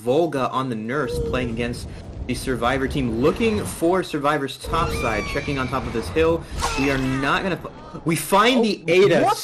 Volga on the nurse playing against the Survivor team, looking for Survivor's top side, checking on top of this hill. We are not gonna... We find the Ada